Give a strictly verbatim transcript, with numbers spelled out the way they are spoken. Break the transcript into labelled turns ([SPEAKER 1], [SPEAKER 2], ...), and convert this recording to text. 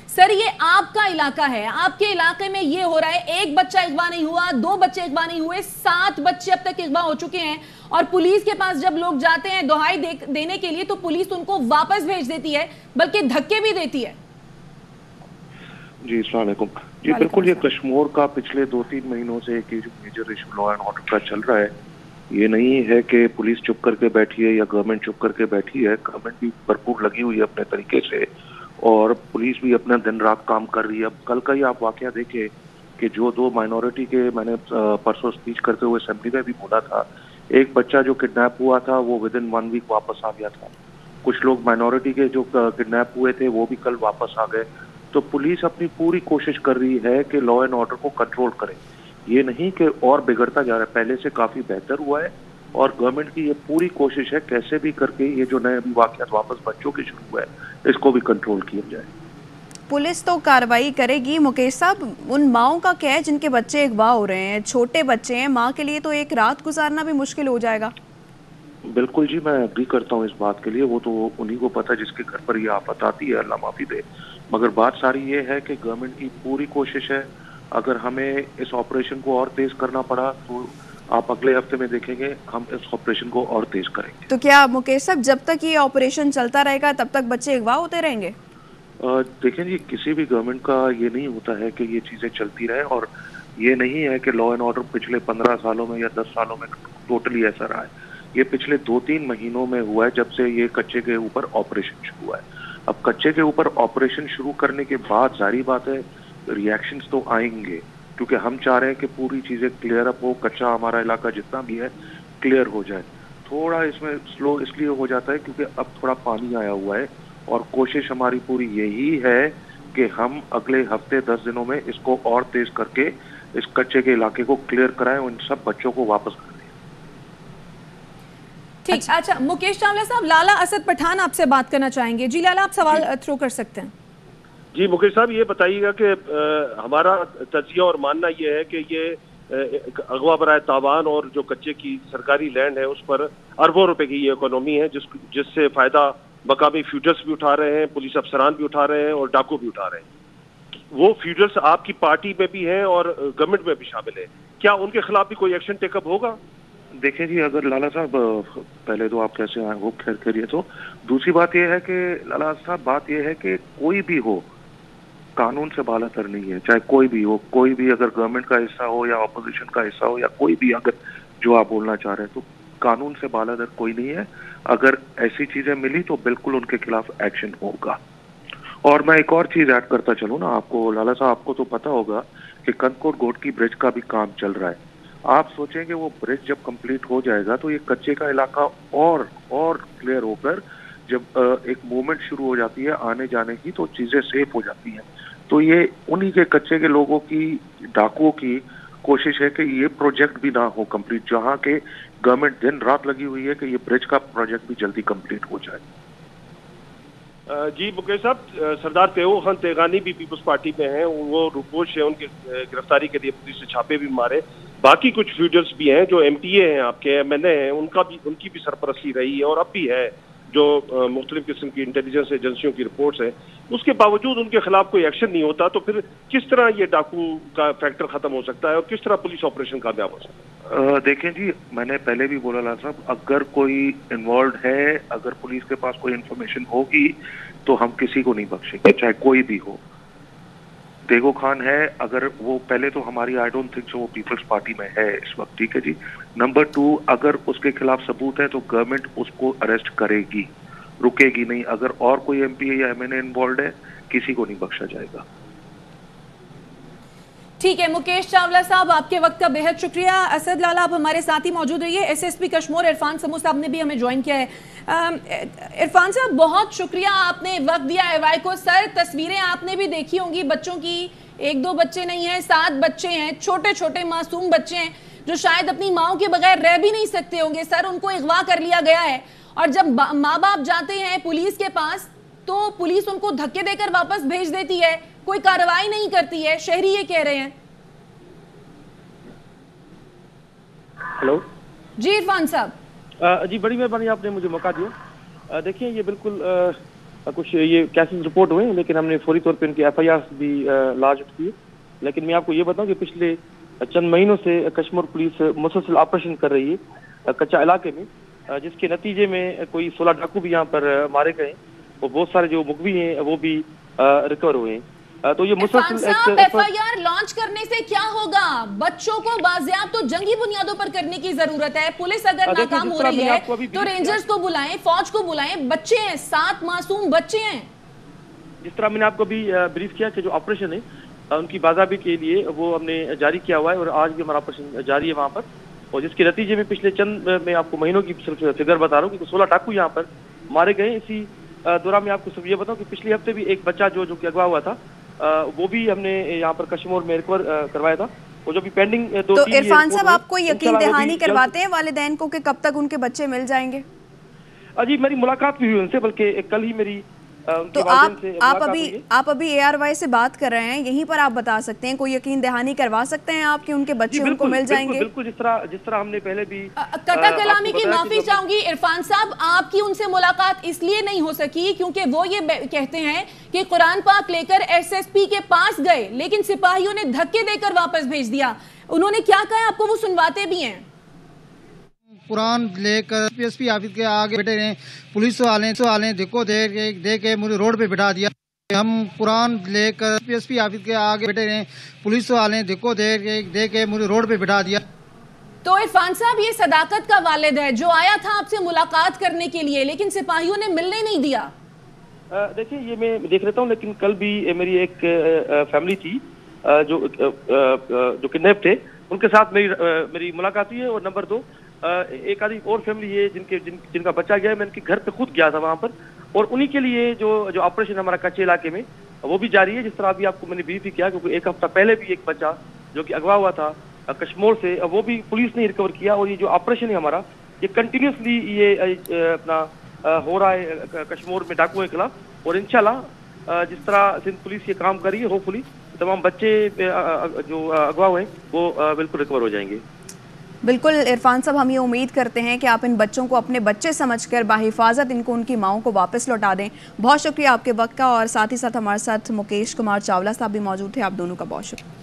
[SPEAKER 1] Sir ये आपका इलाका है, आपके इलाके में ये हो रहा है, एक बच्चा अगवा नहीं हुआ, दो बच्चे अगवा नहीं हुए, सात बच्चे अब तक अगवा हो चुके हैं। और पुलिस के पास जब लोग जाते हैं दुहाई दे, देने के लिए तो पुलिस उनको वापस भेज देती है, बल्कि धक्के भी देती है।
[SPEAKER 2] जी अस्सलाम वालेकुम। जी बिल्कुल, ये कश्मीर का पिछले दो तीन महीनों से एक जो major issue law and order का चल रहा है। ये नहीं है कि पुलिस चुप करके बैठी है या गवर्नमेंट चुप करके बैठी है। गवर्नमेंट भी भरपूर लगी हुई है अपने तरीके से और पुलिस भी अपना दिन रात काम कर रही है। अब कल का ही आप वाकया देखे कि जो दो माइनॉरिटी के मैंने परसों स्पीच करते हुए असेंबली में भी बोला था, एक बच्चा जो किडनैप हुआ था वो विद इन वन वीक वापस आ गया था। कुछ लोग माइनॉरिटी के जो किडनैप हुए थे वो भी कल वापस आ गए। तो पुलिस अपनी पूरी कोशिश कर रही है कि लॉ एंड ऑर्डर को कंट्रोल करे। ये नहीं कि और बिगड़ता जा रहा है, पहले से काफी बेहतर हुआ है और गवर्नमेंट की ये पूरी कोशिश है कैसे भी करके ये जो नए अभी वाकयात वापस बच्चों के शुरू हुआ है इसको भी कंट्रोल किया जाए।
[SPEAKER 3] पुलिस तो कार्रवाई करेगी। मुकेश साहब, उन माओं का क्या है जिनके बच्चे अगवा हो रहे हैं, छोटे बच्चे हैं, माँ के लिए तो एक रात गुजारना भी मुश्किल हो जाएगा।
[SPEAKER 2] बिल्कुल जी, मैं एग्री करता हूँ इस बात के लिए। वो तो उन्हीं को पता है जिसके घर पर ये आफत आती है, अल्लाह माफी दे। मगर बात सारी ये है कि गवर्नमेंट की पूरी कोशिश है। अगर हमें इस ऑपरेशन को और तेज करना पड़ा तो आप अगले हफ्ते में देखेंगे हम इस ऑपरेशन को और तेज करेंगे।
[SPEAKER 3] तो क्या मुकेश साहब, जब तक ये ऑपरेशन चलता रहेगा तब तक बच्चे अगवा होते रहेंगे?
[SPEAKER 2] देखें जी, किसी भी गवर्नमेंट का ये नहीं होता है कि ये चीजें चलती रहे। और ये नहीं है कि लॉ एंड ऑर्डर पिछले पंद्रह सालों में या दस सालों में टोटली ऐसा रहा है। ये पिछले दो तीन महीनों में हुआ है जब से ये कच्चे के ऊपर ऑपरेशन शुरू हुआ है। अब कच्चे के ऊपर ऑपरेशन शुरू करने के बाद जारी बात है रिएक्शंस तो आएंगे, क्योंकि हम चाह रहे हैं कि पूरी चीजें क्लियर अप हो, कच्चा हमारा इलाका जितना भी है क्लियर हो जाए। थोड़ा इसमें स्लो इसलिए हो जाता है क्योंकि अब थोड़ा पानी आया हुआ है और कोशिश हमारी पूरी यही है कि हम अगले हफ्ते दस दिनों में इसको और तेज करके इस कच्चे के इलाके को क्लियर कराएं और इन सब बच्चों को वापस कर दें।
[SPEAKER 1] ठीक, अच्छा, अच्छा मुकेश चावला साहब, लाला असद पठान आपसे बात करना चाहेंगे। जी लाला, आप सवाल थ्रो कर सकते हैं।
[SPEAKER 4] जी मुकेश साहब, ये बताइएगा कि हमारा तजिया और मानना ये है कि ये अगवा बराए तावान और जो कच्चे की सरकारी लैंड है उस पर अरबों रुपए की ये इकोनॉमी है, जिस जिससे फायदा मकामी फ्यूडर्स भी उठा रहे हैं, पुलिस अफसरान भी उठा रहे हैं और डाकू भी उठा रहे हैं। वो फ्यूडर्स आपकी पार्टी में भी हैं और गवर्नमेंट में भी शामिल है। क्या उनके खिलाफ भी कोई एक्शन टेकअप होगा?
[SPEAKER 2] देखिए जी, अगर लाला साहब, पहले तो आप कैसे आए हो, खैर करिए। तो दूसरी बात यह है कि लाला साहब, बात यह है कि कोई भी हो कानून से बालातर नहीं है, चाहे कोई भी हो। कोई भी अगर गवर्नमेंट का हिस्सा हो या ऑपोजिशन का हिस्सा हो या कोई भी, अगर जो आप बोलना चाह रहे हैं, तो कानून से बालातर कोई नहीं है। अगर ऐसी चीजें मिली तो बिल्कुल उनके खिलाफ एक्शन होगा। और मैं एक और चीज ऐड करता चलूं ना आपको, लाला साहब, आपको तो पता होगा कि कंदकोट घोटकी ब्रिज का भी काम चल रहा है। आप सोचेंगे वो ब्रिज जब कंप्लीट हो जाएगा तो ये कच्चे का इलाका और और क्लियर होकर जब एक मूवमेंट शुरू हो जाती है आने जाने की तो चीजें सेफ हो जाती हैं। तो ये उन्हीं के कच्चे के लोगों की, डाकुओं की कोशिश है कि ये प्रोजेक्ट भी ना हो कंप्लीट, जहां के गवर्नमेंट दिन रात लगी हुई है कि ये ब्रिज का प्रोजेक्ट भी जल्दी कंप्लीट हो जाए।
[SPEAKER 4] जी मुकेश साहब, सरदार तेऊ खान तेगानी भी पीपल्स पार्टी में हैं, वो रुपोश है, उनकी गिरफ्तारी के लिए पुलिस ने छापे भी मारे। बाकी कुछ फ्यूडर्स भी हैं जो एमपीए हैं, आपके एमएनए हैं, उनका भी उनकी भी सरपरस्ती रही है और अब भी है, जो मुख्तलिफ किस्म की इंटेलिजेंस एजेंसियों की रिपोर्ट्स हैं। उसके बावजूद उनके खिलाफ कोई एक्शन नहीं होता, तो फिर किस तरह ये डाकू का फैक्टर खत्म हो सकता है और किस तरह पुलिस ऑपरेशन कामयाब हो सकता है?
[SPEAKER 2] देखें जी, मैंने पहले भी बोला लाल साहब, अगर कोई इन्वॉल्व है, अगर पुलिस के पास कोई इंफॉर्मेशन होगी तो हम किसी को नहीं बख्शेंगे, चाहे कोई भी हो। तेगो खान है, अगर वो पहले तो हमारी आई डोंट थिंक सो वो पीपल्स पार्टी में है इस वक्त, ठीक है जी। नंबर टू, अगर उसके खिलाफ सबूत है तो गवर्नमेंट उसको अरेस्ट करेगी, रुकेगी नहीं। अगर और कोई एमपी या एमएनए इन्वॉल्व है, किसी को नहीं बख्शा जाएगा।
[SPEAKER 1] ठीक है मुकेश चावला साहब, आपके वक्त का बेहद शुक्रिया। असद लाला, आप हमारे साथ ही मौजूद रहिए। एसएसपी कश्मीर इरफान समू साहब ने भी हमें ज्वाइन किया है। इरफान साहब, बहुत शुक्रिया, आपने वक्त दिया एवाई को। सर, तस्वीरें आपने भी देखी होंगी बच्चों की, एक दो बच्चे नहीं हैं, सात बच्चे हैं, छोटे छोटे मासूम बच्चे हैं जो शायद अपनी माओ के बगैर रह भी नहीं सकते होंगे। सर, उनको अगवा कर लिया गया है और जब माँ बाप जाते हैं पुलिस के पास तो पुलिस उनको धक्के देकर वापस भेज देती है, कोई कार्रवाई नहीं करती है। शहरी ये कह रहे हैं।
[SPEAKER 5] हेलो
[SPEAKER 1] जी इरफान साहब।
[SPEAKER 5] जी बड़ी मेहरबानी, आपने मुझे मौका दिया। देखिए, ये बिल्कुल कुछ ये केसेस रिपोर्ट हुए, लेकिन हमने फौरी तौर पे उनकी एफ आई आर भी लॉन्च की है। लेकिन मैं आपको ये बताऊं कि पिछले चंद महीनों से कश्मीर पुलिस मुसलसल ऑपरेशन कर रही है कच्चा इलाके में, जिसके नतीजे में कोई सोलह डाकू भी यहाँ पर मारे गए, और बहुत सारे जो मुखबी हैं वो भी रिकवर हुए हैं। तो ये मुसलसल
[SPEAKER 1] एफ आई आर लॉन्च करने से क्या होगा? बच्चों को बाजियाब तो जंगी बुनियादों पर करने की जरूरत है। पुलिस अगर नाकाम हो रही है तो रेंजर्स को बुलाएं, फौज को बुलाएं। बच्चे हैं, सात मासूम बच्चे हैं।
[SPEAKER 5] जिस तरह मैंने आपको अभी ब्रीफ किया कि जो ऑपरेशन है उनकी बाजाबी के लिए वो हमने जारी किया हुआ है, और आज भी हमारा ऑपरेशन जारी है वहाँ पर, और जिसके नतीजे में पिछले चंद में आपको महीनों की फिगर बता रहा हूँ कि सोलह डाकू यहाँ पर मारे गए। इसी दौरान मैं आपको सब ये बताऊँ कि पिछले हफ्ते भी एक बच्चा जो जो कि अगवा हुआ था, वो भी हमने यहाँ पर कश्मीर में रिकवर करवाया था, और जो भी पेंडिंग दो
[SPEAKER 3] तो इरफान साहब, आपको यकीन दहानी करवाते हैं वालिदैन को कि कब तक उनके बच्चे मिल जाएंगे?
[SPEAKER 5] जी मेरी मुलाकात भी हुई उनसे, बल्कि कल ही मेरी
[SPEAKER 3] तो आप आप अभी आप अभी ए आर वाई से बात कर रहे हैं, यहीं पर आप बता सकते हैं, कोई यकीन दहानी करवा सकते हैं आप कि उनके बच्चे उनको मिल जाएंगे?
[SPEAKER 5] बिल्कुल, जिस तरह जिस तरह हमने पहले भी
[SPEAKER 1] कता कलामी की माफी चाहूंगी इरफान साहब, आपकी उनसे मुलाकात इसलिए नहीं हो सकी क्योंकि वो ये कहते हैं कि कुरान पाक लेकर एस एस पी के पास गए, लेकिन सिपाहियों ने धक्के देकर वापस भेज दिया। उन्होंने क्या कहा आपको वो सुनवाते भी हैं।
[SPEAKER 6] कुरान लेकर पी एस पी ऑफिस के आगे बैठे रहे, पुलिस वाले वाले देखो दे के दे के मुझे रोड पे बिठा दिया। हम कुरान लेकर पी एस पी ऑफिस के आगे बैठे रहे, पुलिस वाले देखो दे के दे के मुझे रोड पे बिठा दिया।
[SPEAKER 1] तो इरफान साहब, ये सदाकत का वालिद है जो आया था आपसे मुलाकात करने के लिए, लेकिन सिपाहियों ने मिलने नहीं दिया।
[SPEAKER 5] देखिए ये मैं देख लेता हूँ, लेकिन कल भी मेरी एक फैमिली थी जो जो किडनैप थे, उनके साथ मेरी मेरी मुलाकात हुई है। और नंबर दो, एक आदमी और फैमिली है जिनके जिन, जिनका बच्चा गया है, मैं उनके घर पे खुद गया था वहाँ पर, और उन्हीं के लिए जो जो ऑपरेशन हमारा कच्चे इलाके में वो भी जारी है। जिस तरह अभी आपको मैंने ब्रीफ ही किया, क्योंकि एक हफ्ता पहले भी एक बच्चा जो कि अगवा हुआ था कश्मीर से, वो भी पुलिस ने रिकवर किया। और ये जो ऑपरेशन है हमारा, ये कंटिन्यूसली ये अपना हो रहा है कश्मीर में डाकुओं के खिलाफ, और इंशाल्लाह जिस तरह सिंध पुलिस ये काम कर रही है, होपफुली तमाम बच्चे जो अगवा हुए वो बिल्कुल रिकवर हो जाएंगे।
[SPEAKER 3] बिल्कुल इरफान साहब, हम ये उम्मीद करते हैं कि आप इन बच्चों को अपने बच्चे समझकर बाहिफाजत इनको उनकी माओं को वापस लौटा दें। बहुत शुक्रिया आपके वक्त का, और साथ ही साथ हमारे साथ मुकेश कुमार चावला साहब भी मौजूद थे। आप दोनों का बहुत शुक्रिया।